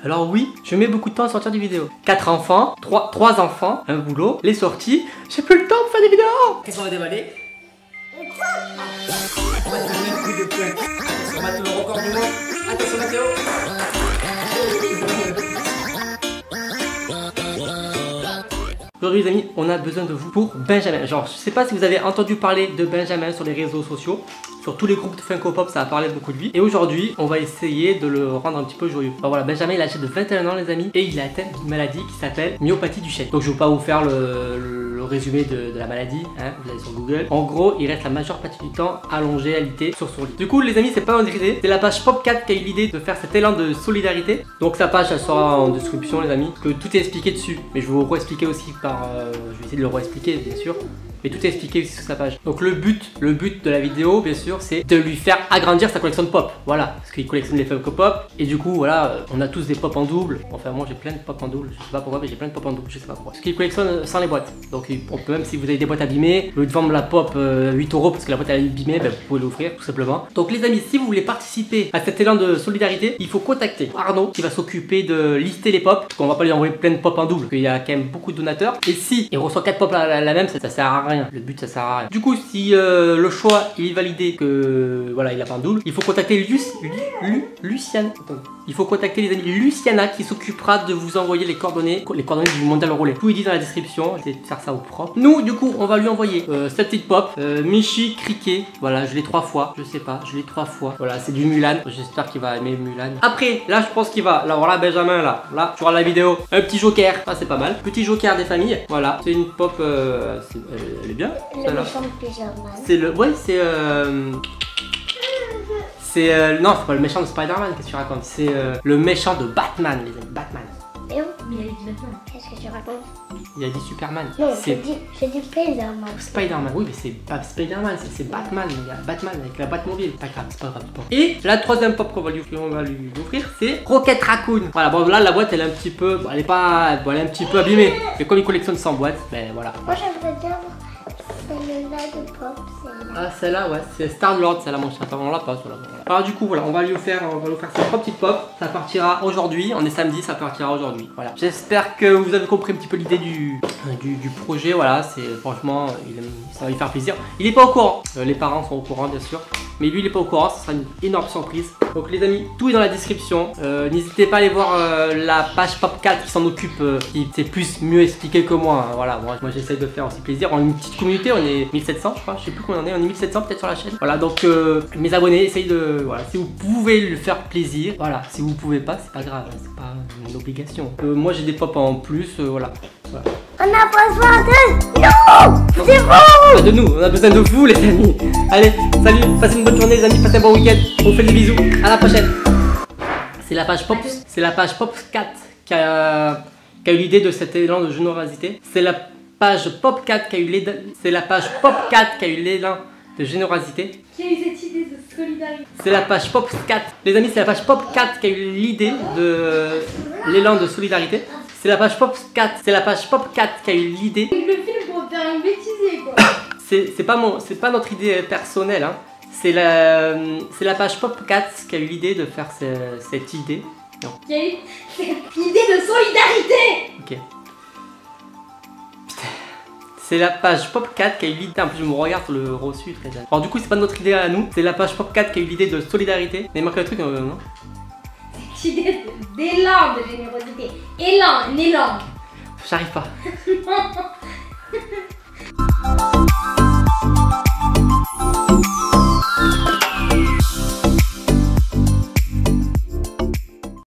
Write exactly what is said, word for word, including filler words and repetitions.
Alors oui, je mets beaucoup de temps à sortir des vidéos. quatre enfants, trois enfants, un boulot, les sorties. J'ai plus le temps de faire des vidéos. Qu'est-ce qu'on va déballer? On va donner un coup de poing. On va battre le record du monde. Attention Mathéo. Aujourd'hui les amis, on a besoin de vous pour Benjamin. Genre, je sais pas si vous avez entendu parler de Benjamin sur les réseaux sociaux. Sur tous les groupes de Funko Pop, ça a parlé beaucoup de lui. Et aujourd'hui, on va essayer de le rendre un petit peu joyeux. Alors voilà, Benjamin, il a âgé de vingt et un ans les amis. Et il a atteint une maladie qui s'appelle myopathie du chêne. Donc je ne vais pas vous faire le, le, le résumé de, de la maladie, hein, vous allez sur Google. En gros, il reste la majeure partie du temps allongé, alité sur son lit. Du coup les amis, c'est pas notre idée. C'est la page Popcat qui a eu l'idée de faire cet élan de solidarité. Donc sa page, elle sera en description les amis. Que tout est expliqué dessus. Mais je vais vous réexpliquer aussi par... Euh, je vais essayer de le réexpliquer bien sûr. Mais tout est expliqué aussi sur sa page. Donc le but, le but de la vidéo, bien sûr, c'est de lui faire agrandir sa collection de pop. Voilà, parce qu'il collectionne les Funko Pop. Et du coup, voilà, on a tous des pop en double. Enfin, moi j'ai plein de pop en double. Je sais pas pourquoi, mais j'ai plein de pop en double. Je sais pas pourquoi. Parce qu'il collectionne sans les boîtes. Donc on peut même, si vous avez des boîtes abîmées, au lieu de vendre la pop euh, huit euros parce que la boîte elle est abîmée, ben, vous pouvez l'offrir tout simplement. Donc les amis, si vous voulez participer à cet élan de solidarité, il faut contacter Arnaud qui va s'occuper de lister les pop. Parce qu'on va pas lui envoyer plein de pop en double. Parce qu'il y a quand même beaucoup de donateurs. Et si il reçoit quatre pop la, la, la même, ça, ça sert à rien. Le but, ça sert à rien. Du coup, si euh, le choix il est validé que voilà, il a pas un double, il faut contacter Luc, Lu, Lu, Luciane. Attends. Il faut contacter les amis Luciana qui s'occupera de vous envoyer les coordonnées, les coordonnées du mondial relais. Tout est dit dans la description. Je vais faire ça au propre. Nous, du coup, on va lui envoyer euh, cette petite pop, euh, Michi Criquet. Voilà, je l'ai trois fois. Je sais pas, je l'ai trois fois. Voilà, c'est du Mulan. J'espère qu'il va aimer Mulan. Après, là, je pense qu'il va. Là, voilà, Benjamin, là, là, tu regardes la vidéo. Un petit joker. Ah, c'est pas mal. Petit joker des familles. Voilà, c'est une pop. Euh, est, elle, elle est bien. C'est le. Ouais, c'est. Euh... C'est. Euh... Non, c'est pas le méchant de Spider-Man, qu'est-ce que tu racontes? C'est euh, le méchant de Batman, les amis. Batman. Et où? Mais il a dit Batman. Qu'est-ce que tu racontes? Il a dit Superman. Non, j'ai dit, dit Spider-Man. Spider-Man, oui, mais c'est pas Spider-Man, c'est Batman. Il y a Batman avec la boîte mobile. Pas grave, c'est pas grave. Et la troisième pop qu'on va lui offrir, c'est Rocket Raccoon. Voilà, bon, là, la boîte, elle est un petit peu. Bon, elle est pas. Bon, elle est un petit peu abîmée. Et comme il collectionne cent boîtes, ben voilà. Moi, j'aimerais bien voir celle-là de pop. Ah, celle-là, ouais, c'est Star-Lord, celle-là, mon chat. On l'a pas, celle-là. Voilà. Alors, du coup, voilà, on va lui faire, on va lui faire cette petite pop. Ça partira aujourd'hui. On est samedi, ça partira aujourd'hui. Voilà. J'espère que vous avez compris un petit peu l'idée du, du, du projet. Voilà, c'est franchement, il aime, ça va lui faire plaisir. Il est pas au courant. Euh, les parents sont au courant, bien sûr. Mais lui, il est pas au courant. Ça sera une énorme surprise. Donc, les amis, tout est dans la description. Euh, N'hésitez pas à aller voir euh, la page Popcat qui s'en occupe, euh, qui c'est plus mieux expliqué que moi. Hein. Voilà, moi, moi j'essaye de faire aussi plaisir. On est une petite communauté, on est mille sept cents, je crois. Je sais plus combien on est. On est mille sept cents peut-être sur la chaîne. Voilà, donc euh, mes abonnés, essayez de. Voilà, si vous pouvez le faire plaisir. Voilà, si vous pouvez pas, c'est pas grave. Hein, c'est pas une obligation. Euh, moi, j'ai des pop en plus. Euh, voilà. voilà. On a besoin de nous. C'est bon. Pas de nous, on a besoin de vous, les amis. Allez, salut, passez une bonne journée, les amis. Passez un bon week-end. On vous fait des bisous. À la prochaine. C'est la page Pop, c'est la page Popcat qui a, qui a eu l'idée de cet élan de générosité. C'est la page Popcat qui a eu l'élan. C'est la page Popcat qui a eu l'élan de générosité. Qui a eu cette idée de solidarité? C'est la page Popcat. Les amis, c'est la page Popcat qui a eu l'idée de l'élan de solidarité. C'est la page Popcat. C'est la page Popcat qui a eu l'idée. Le film pour faire une bêtise quoi. C'est pas mon, c'est pas notre idée personnelle. Hein. C'est la, c'est la page Popcat qui a eu l'idée de faire ce, cette idée. Non. Qui a eu cette idée de solidarité. Ok. Putain. C'est la page Popcat qui a eu l'idée. En plus, je me regarde sur le reçu. Très bien. Alors, du coup, c'est pas notre idée à nous. C'est la page Popcat qui a eu l'idée de solidarité. Vous avez marqué le truc, euh, non? Cette idée d'élan de générosité. Élan, un élan. J'arrive pas.